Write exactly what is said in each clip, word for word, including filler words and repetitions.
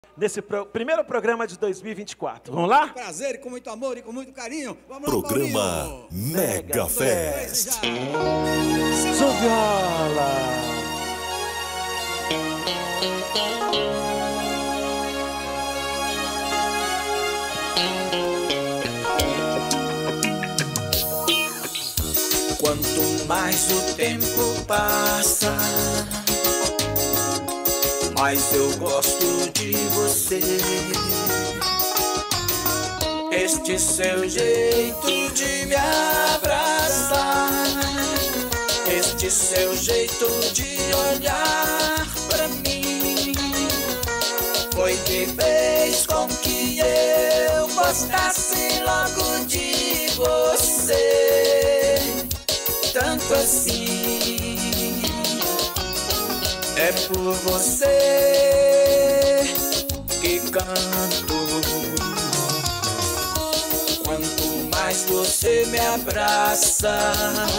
Nesse pro, primeiro programa de dois mil e vinte e quatro. Vamos lá? Com prazer, com muito amor e com muito carinho. Vamos Programa lá, Mega Fest. Som Viola. Quanto mais o tempo passa, mais eu gosto de você. Este seu jeito de me abraçar, este seu jeito de olhar pra mim, foi que fez com que eu gostasse logo de você. Tanto assim, é por você que canto. Quanto mais você me abraça,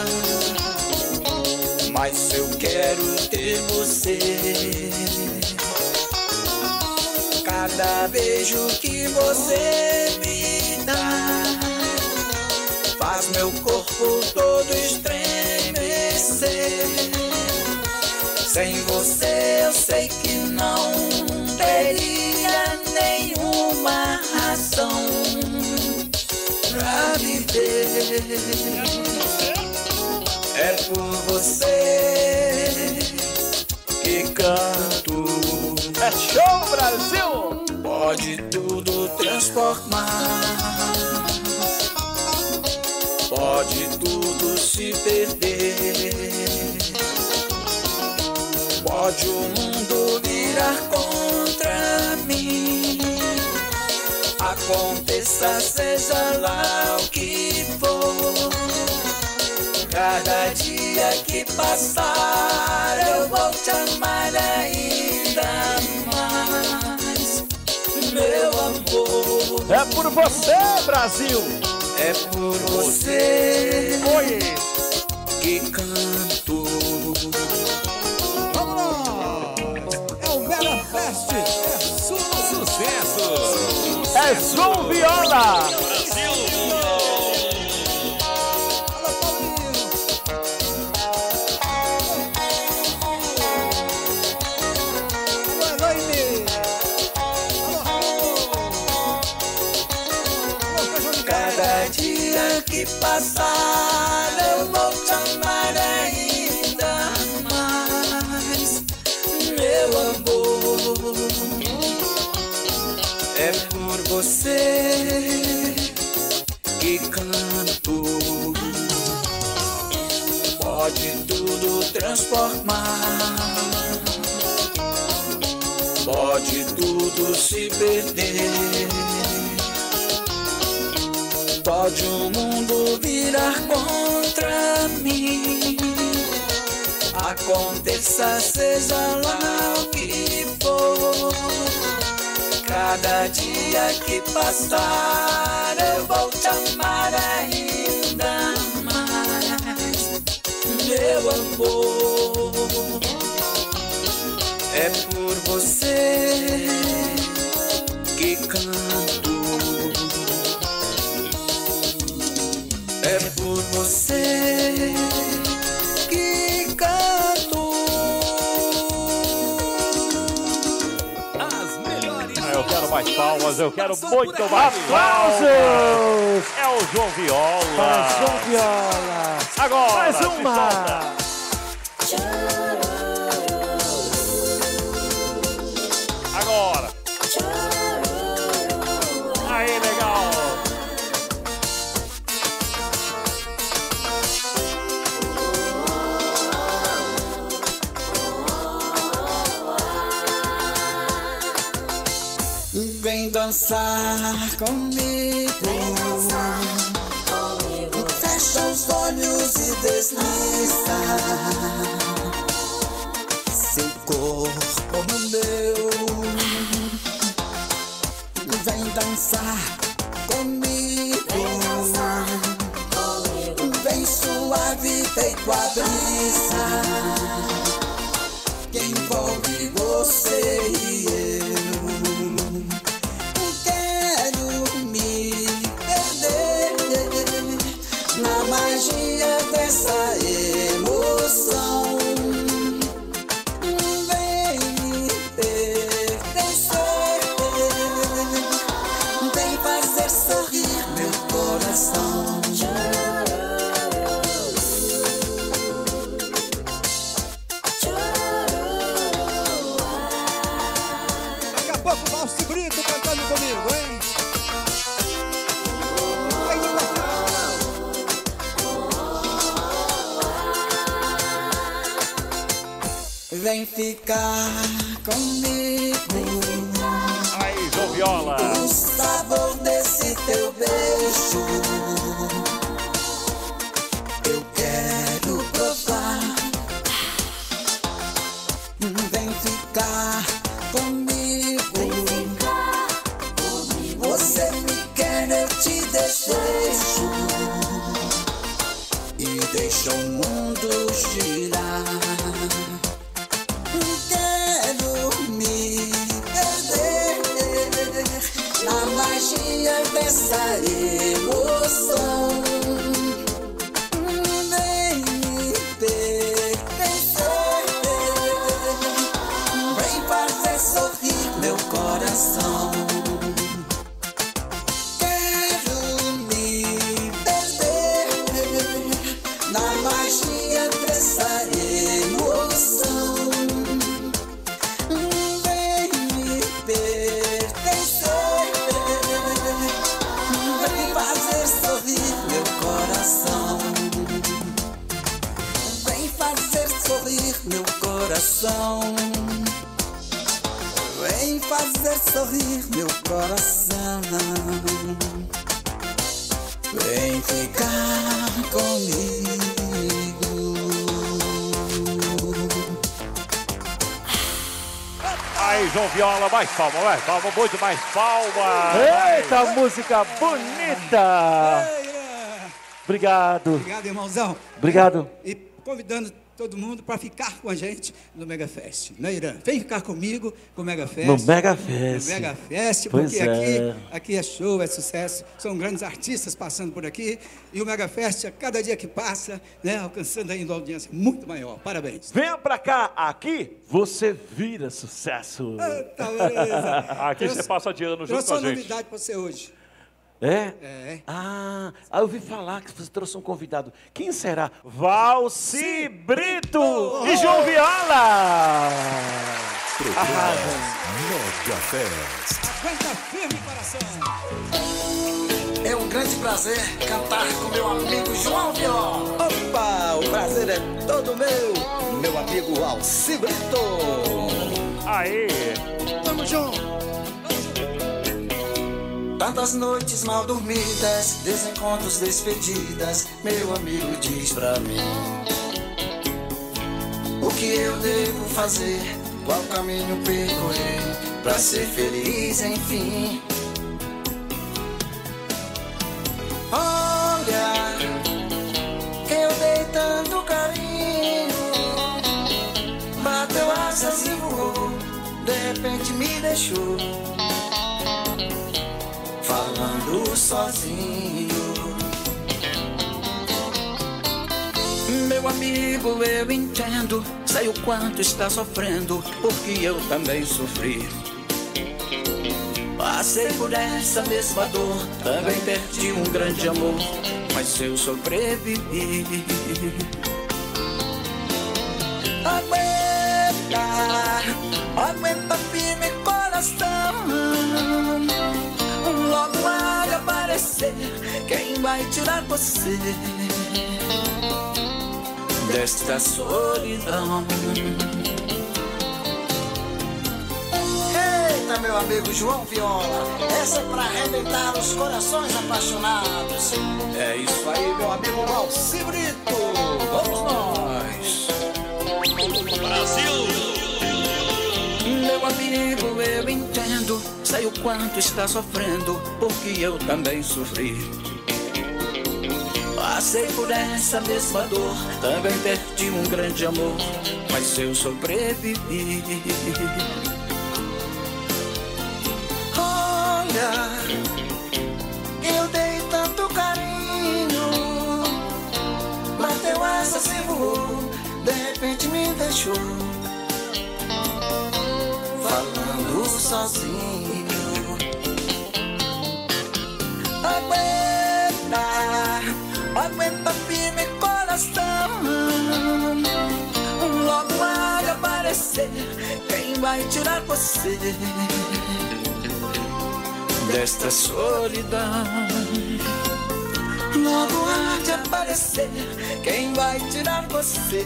mais eu quero ter você. Cada beijo que você me dá faz meu corpo todo estremecer. Sem você eu sei que não teria nenhuma razão pra viver. É por você que canto. É show, Brasil! Pode tudo transformar, pode tudo se perder, pode o mundo virar contra mim. Aconteça, seja lá o que for, cada dia que passar eu vou te amar ainda mais, meu amor. É por você, Brasil! É por você Oi. que canto. Vamos lá! É o Mega Fest. É su sucesso. É Som Viola! Alô, Paulinho. Alô, Elaine. Alô, Alô, Feijão de Cada dia que passar eu vou te amar ainda mais, meu amor. É por você que canto. Pode tudo transformar, pode tudo se perder, pode o mundo virar contra mim. Aconteça, seja lá o que for, cada dia que passar eu vou te amar ainda mais, meu amor. É por você que canto. É por você que canto. As melhores. Eu quero mais palmas, eu quero muito mais Aplausos! É o João Viola. Para Som Viola! Agora, Mais se uma! solta. Agora. Aí, legal. Vem dançar comigo, Vem dançar comigo. fecha os olhos e desliza seu corpo no meu. Vem dançar comigo, Vem dançar comigo. vem suave feito a brisa que envolve você e eu. louco Valci Brito cantando comigo, hein? Aí, Vem ficar comigo. Aí, João Viola. O sabor desse teu beijo eu quero provar. Vem ficar comigo. Você me quer, eu te desejo e deixa o mundo girar. Quero me perder na magia dessa emoção. Vem me pertencer, vem fazer sorrir meu coração. Quero me perder na magia dessa emoção. Vem me pertencer, vem fazer sorrir meu coração. Vem fazer sorrir meu coração. Vem fazer sorrir meu coração. Vem ficar comigo. Aí, João Viola, mais palma, mais palma, muito mais palma. Eita, música bonita! Obrigado. Obrigado, irmãozão. Obrigado. E convidando todo mundo para ficar com a gente no Mega Fest, né, Irã? Vem ficar comigo com o Mega Fest. No Mega Fest. No Mega Fest, Pois porque é. aqui, aqui é show, é sucesso. São grandes artistas passando por aqui. E o Mega Fest, a cada dia que passa, né, alcançando ainda uma audiência muito maior. Parabéns. Venha pra cá, aqui você vira sucesso. Ah, tá, beleza. Aqui você passa de ano junto Trouxe com a uma gente. novidade para você hoje. É? É. Ah, ah, eu ouvi falar que você trouxe um convidado. Quem será? Valci Brito e João Viola. Programa Mega Fest. Aguenta firme, coração. É um grande prazer cantar com meu amigo João Viola. Opa, o prazer é todo meu, meu amigo Valci Brito. Aí, Tamo junto. Tantas noites mal dormidas, desencontros, despedidas, meu amigo diz pra mim o que eu devo fazer, qual caminho percorrer pra ser feliz enfim. Olha, eu dei tanto carinho, bateu asas e voou, de repente me deixou falando sozinho. Meu amigo, eu entendo, sei o quanto está sofrendo, porque eu também sofri. Passei por essa mesma dor, também perdi um grande amor, mas eu sobrevivi. Aguenta, aguenta firme coração. Logo há de aparecer quem vai tirar você desta solidão. Eita, meu amigo João Viola, essa é pra arrebentar os corações apaixonados. É isso aí, meu amigo Valci Brito. Vamos nós. Brasil! Meu amigo, eu entendo, sei o quanto está sofrendo, porque eu também sofri. Passei por essa mesma dor, também perdi um grande amor, mas eu sobrevivi. Olha, eu dei tanto carinho, bateu essa se voou, de repente me deixou falando sozinho. Aguenta, aguenta firme coração. Logo há de aparecer quem vai tirar você desta solidão. Logo há de aparecer quem vai tirar você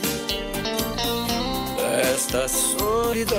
desta solidão.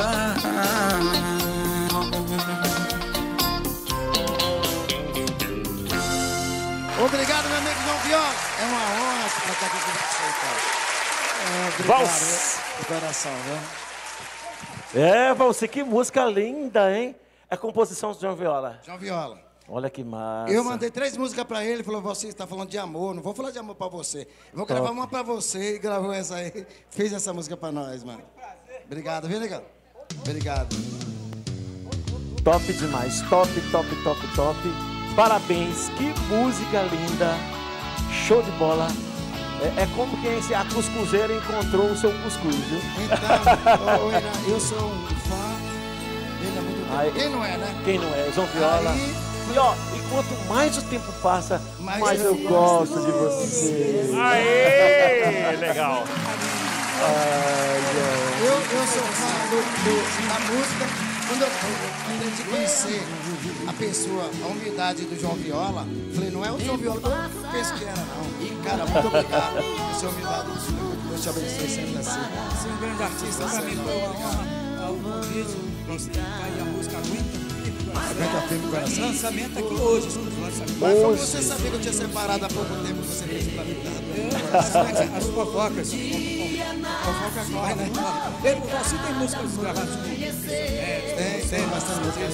Obrigado, meu amigo João Viola. É uma honra estar aqui com você, cara. É, obrigado, Vals. de coração, viu? É, Valci, que música linda, hein? É composição do João Viola. João Viola. Olha que massa. Eu mandei três músicas pra ele, ele falou, você está falando de amor, não vou falar de amor pra você. Eu vou gravar uma pra você, e gravou essa aí, fez essa música pra nós, mano. Obrigado, viu, legal? Obrigado. Top demais, top, top, top, top. Parabéns, que música linda. Show de bola. É, é como quem se a cuscuzeira encontrou o seu cuscuz, viu? Então, ô, ô, Ina, eu sou um fã dele há muito tempo. Aí, Quem não é, né? Quem não é? João Viola. Aí, E, ó, e quanto mais o tempo passa, mais, mais eu gosto de você. Aê, legal. Ai, ai. Eu, eu sou fã do, do, da música. Quando eu, quando eu te conhecer a pessoa, a humildade do João Viola, falei, não é o João Viola que eu penso que era, não. Cara, muito obrigado. Essa humildade, Deus te abençoe sempre assim. Ser um grande artista, pra mim foi uma honra o convite. Tá aí a música Aguenta. Aguenta firme o coração. Lançamento aqui hoje, os lançamentos. Mas como você sabia que eu tinha separado há pouco tempo que você fez pra mim? As, as fofocas. Fofoca corre, né? Ele, você tem músicas gravadas com Tem, tem bastante música.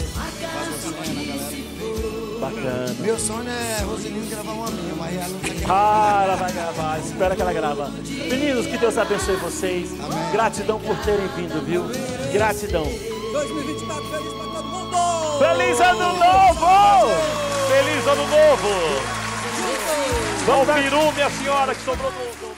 Bacana. Meu sonho é Rosilino gravar uma minha, mas ela não tá querendo. Ah, ela vai gravar, espera que ela grava. Meninos, que Deus abençoe vocês. Amém. Gratidão por terem vindo, viu? Gratidão. dois mil e vinte e quatro, feliz pra todo mundo! Feliz Ano Novo! Feliz ano novo. Vão peru, minha senhora, que sobrou do... do-